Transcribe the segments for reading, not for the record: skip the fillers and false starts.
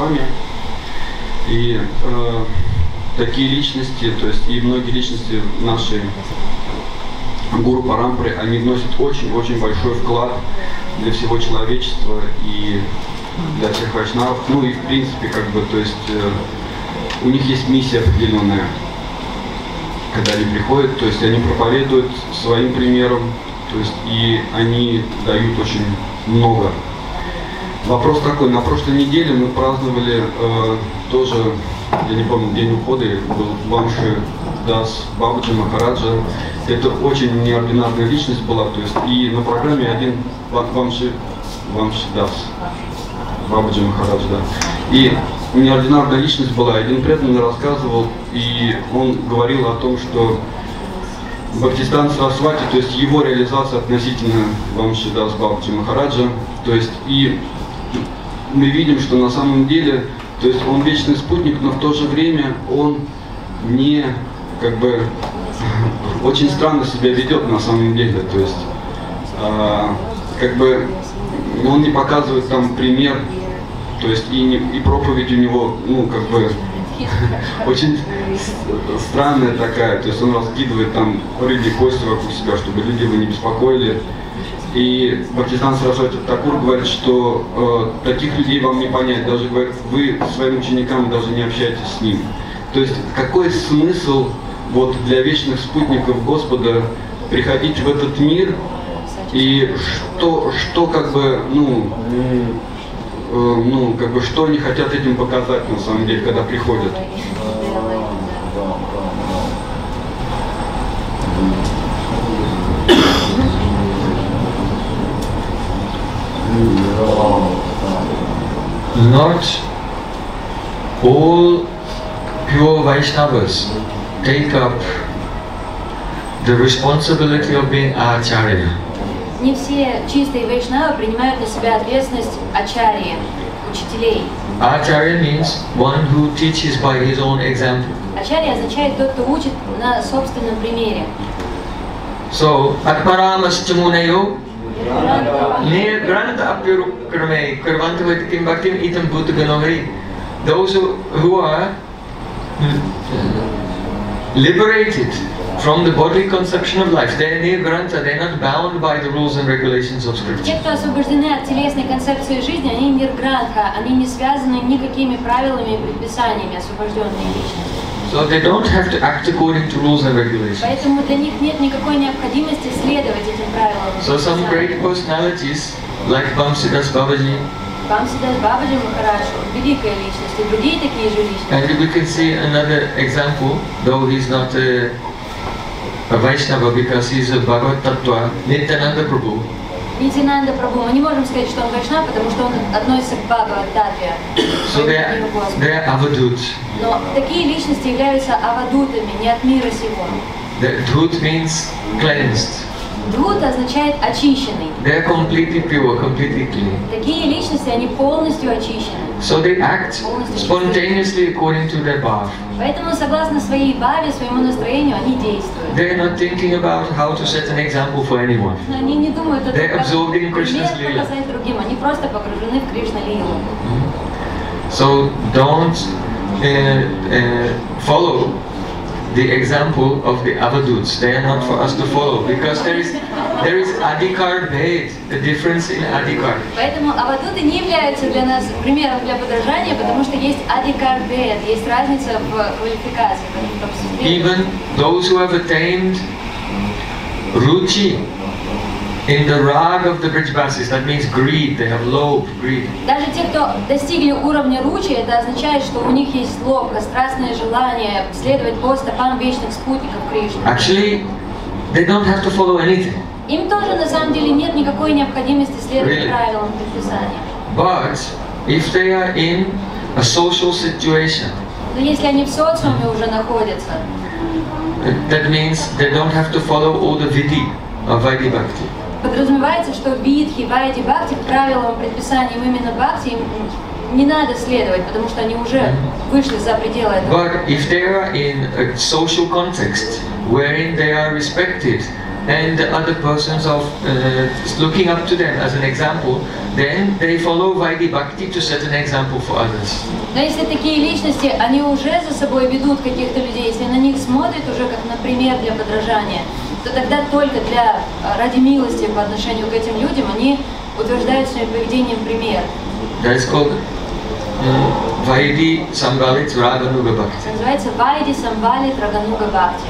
Госвами. И такие личности, то есть и многие личности нашей Гуру Парампры, они вносят очень-очень большой вклад для всего человечества и для всех вайшнавов. Ну и в принципе, как бы, то есть у них есть миссия определенная, когда они приходят, то есть они проповедуют своим примером, то есть и они дают очень много. Вопрос такой, на прошлой неделе мы праздновали тоже, я не помню, день ухода, был Вамши Дас Бабаджи Махараджа. Это очень неординарная личность была, то есть и на программе один Вамши Дас Бабаджи Махараджа, да. И неординарная личность была, один преданный рассказывал, и он говорил о том, что Бхактисиданта Сарасвати, то есть его реализация относительно Вамши Дас Бабаджи Махараджа, то есть и мы видим, что на самом деле, то есть он вечный спутник, но в то же время он не, как бы, очень странно себя ведет на самом деле, то есть, как бы, он не показывает там пример, то есть и проповедь у него, ну, как бы, очень странная такая, то есть он раскидывает там рыбьи кости вокруг себя, чтобы люди его не беспокоили. И Бхактисиданта Сарасвати Такур говорит, что таких людей вам не понять, даже говорит, вы своим ученикам даже не общаетесь с ним. То есть какой смысл вот для вечных спутников Господа приходить в этот мир и что как бы, как бы, что они хотят этим показать на самом деле, когда приходят? Not all pure Vaishnavas take up the responsibility of being Acharya. Не все чистые вайшнавы принимают на себя ответственность ачарьи, учителей. Acharya means one who teaches by his own example. Ачарья означает тот, кто учит на собственном примере. So, Atmaramaschamunayo Ne Granta Apyurukrame Kurvantavati Kim Bhaktim Itam Bhuta Ganohari. Those who are liberated from the bodily conception of life, they are near Granta, they are not bound by the rules and regulations of scripture. Те, кто освобождены от телесной концепции жизни, они ниргрантха, они не связаны никакими правилами и предписаниями, освобожденные личности. So they don't have to act according to rules and regulations. Поэтому для них нет никакой необходимости следовать этим правилам. So some great personalities, like Vamsidas Babaji, Вамсидас Бабаджи Махарадж, великая личность, и другие такие же личности. and we can see another example, though he's not a Vaishnava because he's a Bhagavad Tattva, Nityananda Prabhu. Нитянанда Прабху, мы не можем сказать, что он вайшнав, потому что он относится к Бхагавад-татве. So they are avaduts. Но такие личности являются авадутами, не от мира сего. The dhut means cleansed. Dhut означает очищенный. They are completely pure, completely clean. Такие личности, они полностью очищены. So they act spontaneously according to their bhav. Поэтому, согласно своей бхаве, своему настроению, они действуют. They are not thinking about how to set an example for anyone. Они не думают о том, They're absorbed in Krishna's как lila. показать другим. Они просто погружены в Кришна-лилу. So don't follow the example of the avaduts. They are not for us to follow because there is adhikar bhed, the difference in adhikar. Поэтому авадуты не являются для нас примером для подражания, потому что есть адhikar bhed, есть разница в квалификации. Even those who have attained ruchi in the rag of the Brijbasis, that means greed, they have low greed. Даже те, кто достигли уровня ручи, это означает, что у них есть лобха, страстное желание следовать по стопам вечных спутников Кришны. Actually, they don't have to follow anything. Им тоже на самом деле нет никакой необходимости следовать правилам предписания. But if they are in a social situation, Но если они в социуме уже находятся, that means they don't have to follow all the vidhi of Vaidhi Bhakti. подразумевается, что видхи, вайди, бхакти, правилам, предписаниям именно бхакти им не надо следовать, потому что они уже вышли за пределы этого. But if they are in a social context wherein they are respected and the other persons of looking up to them as an example, then they follow Vaidhi Bhakti to set an example for others. Но если такие личности, они уже за собой ведут каких-то людей, если на них смотрят уже как на пример для подражания, то тогда только ради милости по отношению к этим людям они утверждают своим поведением пример. That is called Vaidhi Sambhalit Raganuga Bhakti. Называется Вайди Самбалит Рагануга Бхакти.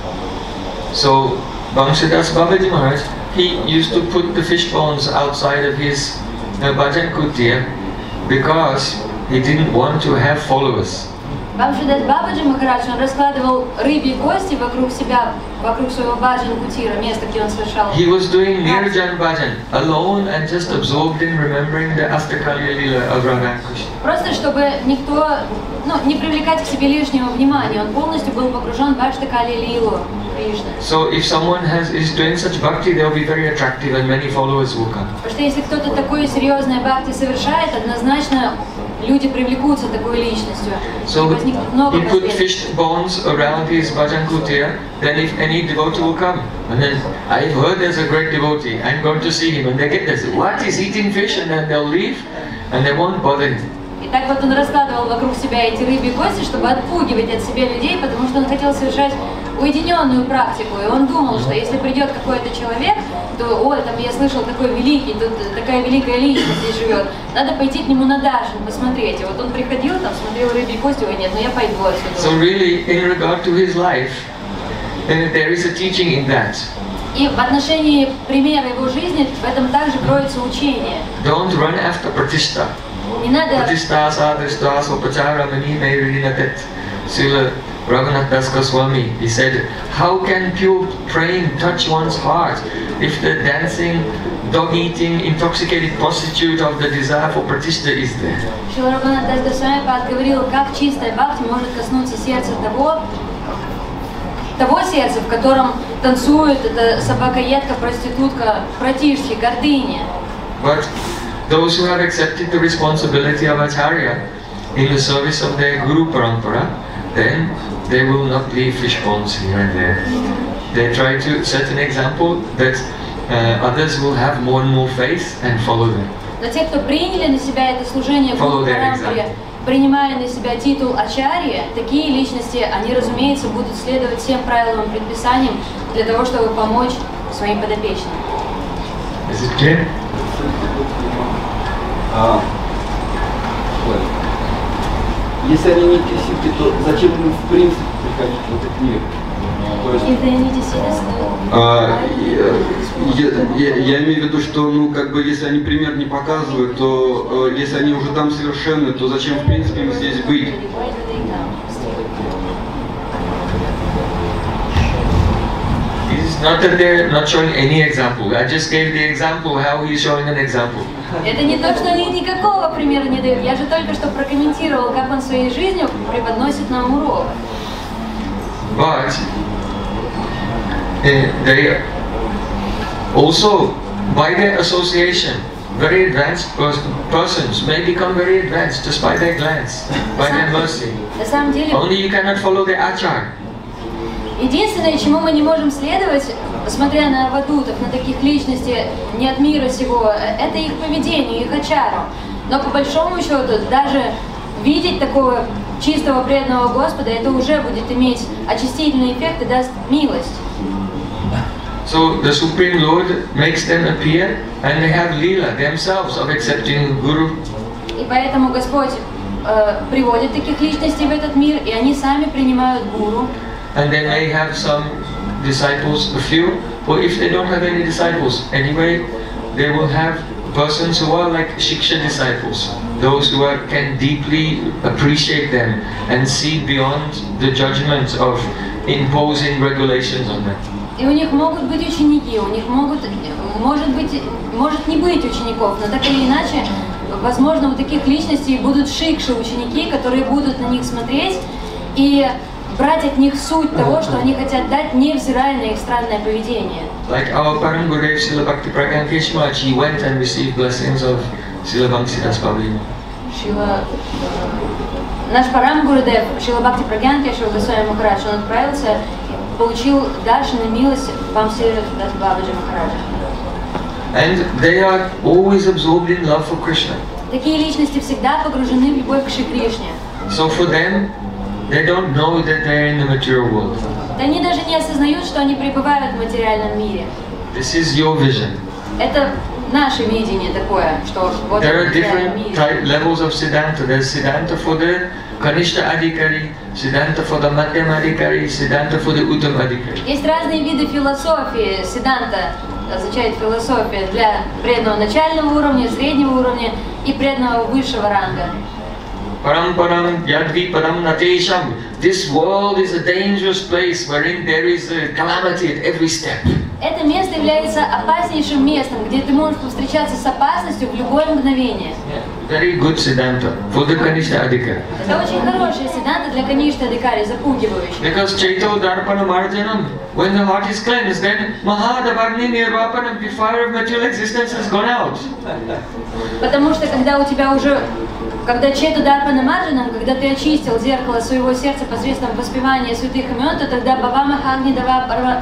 So Vamsidas Babaji Maharaj, he used to put the fish bones outside of his bhajan kutir because he didn't want to have followers. Бамшидас Бабаджи Махарадж, он раскладывал рыбьи кости вокруг себя, вокруг своего баджан кутира, места, где он совершал. He was doing Nirjan Bhajan alone and just absorbed in remembering the Astakalya Lila of Radha and Krishna. Просто чтобы никто, не привлекать к себе лишнего внимания, он полностью был погружен в Аштакали Лилу Кришны. So if someone is doing such bhakti, they'll be very attractive and many followers will come. Потому что если кто-то такое серьезное бхакти совершает, однозначно люди привлекутся такой личностью. So he put fish bones around his bhajan kutir, then if any devotee will come, and then I've heard there's a great devotee, I'm going to see him, and they get this, what, he's eating fish, and then they'll leave, and they won't bother him. И так вот он раскладывал вокруг себя эти рыбьи кости, чтобы отпугивать от себя людей, потому что он хотел совершать уединенную практику. И он думал, что если придет какой-то человек, то, ой, там я слышал, такой великий, тут такая великая личность здесь живет, надо пойти к нему на даршан, посмотреть. И вот он приходил, там, смотрел рыбьи кости, ой, нет, я пойду отсюда. So really, in regard to his life, there is a teaching in that. И в отношении примера его жизни в этом также кроется учение. Don't run after pratishta. Не надо... Pratishta sadrishta sopachara mani meirinatet. Srila Raghunath Das Goswami, he said, how can pure praying touch one's heart if the dancing, dog-eating, intoxicated prostitute of the desire for pratishta is there? Шрила Рагхунат Дас Госвами говорил, как чистая бхакти может коснуться сердца того сердца, в котором танцует эта собакоедка, проститутка, пратишки, гордыня. But those who have accepted the responsibility of Acharya in the service of their Guru Parampara, then they will not leave fish ponds here and there. They try to set an example that others will have more and more faith and follow them. Но те, кто приняли на себя это служение Гуру Парампаре, принимая на себя титул Ачарьи, такие личности, они, разумеется, будут следовать всем правилам и предписаниям для того, чтобы помочь своим подопечным. Is it clear? Если они не кресивки, то зачем им в принципе приходить в этот мир? Я имею в виду, что если они пример не показывают, то если они уже там совершенны, то зачем в принципе им здесь быть? Not that they're not showing any example. I just gave the example how he's showing an example. Это не то, что они никакого примера не дают. Я же только что прокомментировал, как он своей жизнью преподносит нам урок. But they also, by their association, very advanced persons may become very advanced just by their glance, by their mercy. На самом деле, only you cannot follow their achar. Единственное, чему мы не можем следовать, смотря на авадутов, на таких личностей не от мира сего, это их поведение, их ачару. Но по большому счету, даже видеть такого чистого преданного Господа, это уже будет иметь очистительный эффект и даст милость. So the Supreme Lord makes them appear and they have lila themselves of accepting Guru. И поэтому Господь приводит таких личностей в этот мир, и они сами принимают Гуру. And they may have some disciples, a few, or if they don't have any disciples, anyway, they will have persons who are like Shiksha disciples, those who can deeply appreciate them and see beyond the judgment of imposing regulations on them. И у них могут быть ученики, у них может не быть учеников, но так или иначе, возможно, у таких личностей будут шикши ученики, которые будут на них смотреть и брать от них суть того, что они хотят дать, невзирая на их странное поведение. Like our Param Gurudev Srila Bhakti Pragyan Keshavaj, he went and received blessings of Srila Bhaktisiddhanta Babaji. Наш Парам Гурудев, Шрила Бхакти Прагьян Кешава Госвами Махарадж, он отправился и получил даршан и милость Бамсери Дас Бабаджи Махараджа. And they are always absorbed in love for Krishna. Такие личности всегда погружены в любовь к Шри Кришне. So for them, they don't know that they're in the material world. Они даже не осознают, что они пребывают в материальном мире. This is your vision. Это наше видение такое, что вот There are в материальном different мире. levels of Siddhanta. There's Siddhanta for the Kanishta Adhikari, Siddhanta for the Madhyam Adhikari, Siddhanta for the Uttam Adhikari. Есть разные виды философии. Сиданта означает философия для преданного начального уровня, среднего уровня и преданного высшего ранга. Param param yadvi param natesham. This world is a dangerous place wherein there is calamity at every step. Это место является опаснейшим местом, где ты можешь повстречаться с опасностью в любое мгновение. Very good Siddhanta for the Kanishta Adhikari. Это очень хорошая сиданта для Каништа Адхикари, запугивающая. Because Chaito Darpana Marjanam, when the heart is cleansed, then Mahadavagni Nirvapanam, the fire of material existence has gone out. Потому что когда у тебя уже, когда Чету Дарпана Марджанам, когда ты очистил зеркало своего сердца посредством воспевания святых имен, то тогда Бава Махагни Дава Парва...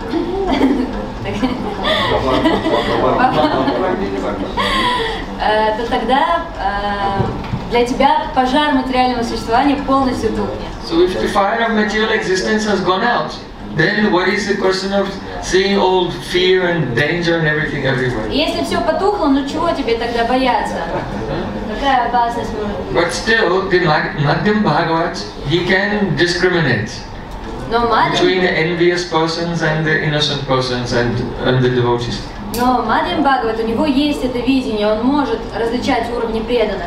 то тогда для тебя пожар материального существования полностью тухнет. So if the fire of material existence has gone out, then what is the question of seeing all fear and danger and everything everywhere? Если все потухло, ну чего тебе тогда бояться? Какая опасность может быть? But still, the Madhyam Bhagavat, he can discriminate Но between the Мадхьям envious persons and the innocent persons and the devotees. Бхагават, у него есть это видение, он может различать уровни преданных.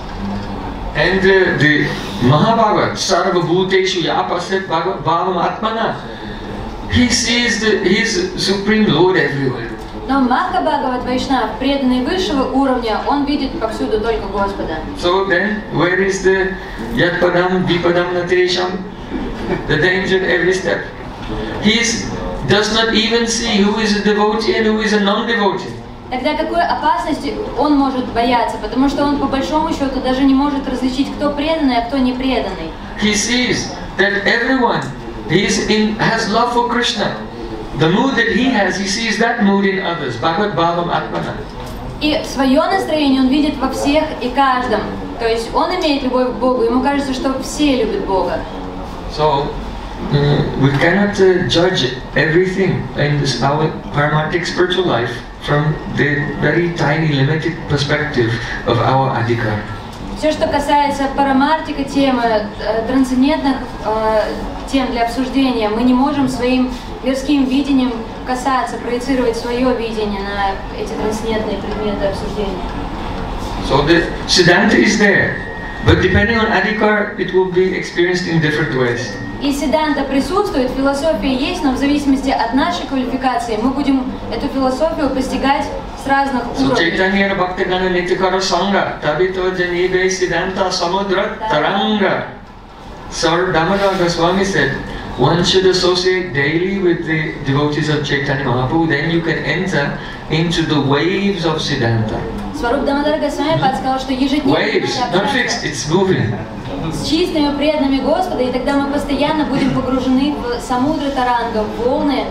And the Mahabhagavat, Sarva Bhuteshu Yapasat Bhavam Atmana, he sees his Supreme Lord everywhere. Но Маха Бхагават Вайшнав, преданный высшего уровня, он видит повсюду только Господа. So then, where is the Yat Padam Vipadam Natesham? The danger at every step. He does not even see who is a devotee and who is a non-devotee. Тогда какой опасности он может бояться? Потому что он по большому счету даже не может различить, кто преданный, а кто не преданный. He sees that everyone has love for Krishna. The mood that he has, he sees that mood in others. Bhagavad Bhavam Atmana. И свое настроение он видит во всех и каждом. То есть он имеет любовь к Богу, ему кажется, что все любят Бога. So, we cannot judge everything in our Paramatic spiritual life from the very tiny, limited perspective of our Adhikar. Все, что касается парамартика темы, трансцендентных тем для обсуждения, мы не можем своим мирским видением касаться, проецировать свое видение на эти трансцендентные предметы обсуждения. So the Siddhanta is there, but depending on Adhikar, it will be experienced in different ways. И сиданта присутствует, философия есть, но в зависимости от нашей квалификации мы будем эту философию постигать с разных So уровней. Chaitanya Bhaktigana Nityakara Sangha Tabito Janibe Siddhanta Samudra Taranga. Sir Damodar Goswami said, one should associate daily with the devotees of Chaitanya Mahaprabhu, then you can enter into the waves of Siddhanta. Сваруб Дамодар Госвами подсказал, что ежедневно Waves, надо not fixed, it's moving. с чистыми преданными Господа, и тогда мы постоянно будем погружены в самудра таранга, в волны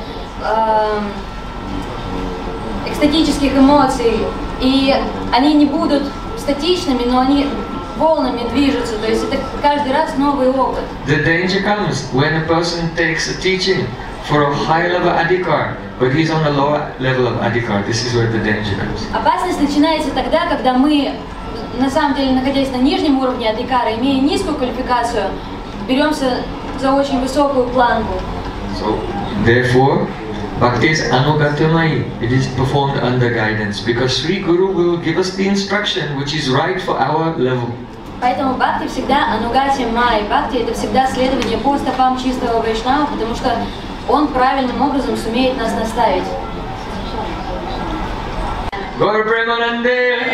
экстатических эмоций. И они не будут статичными, но они волнами движутся, то есть это каждый раз новый опыт. The danger comes when a person takes a teaching for a high level adhikar, but he's on a lower level of adhikar. This is where the danger comes. Опасность начинается тогда, когда мы, на самом деле, находясь на нижнем уровне адхикара, имея низкую квалификацию, беремся за очень высокую планку. So, therefore, Bhakti is anugatamai. It is performed under guidance because Sri Guru will give us the instruction which is right for our level. Поэтому бхакти всегда анугати май. Бхакти это всегда следование по стопам чистого вайшнава, потому что он правильным образом сумеет нас наставить. Gaur Premanande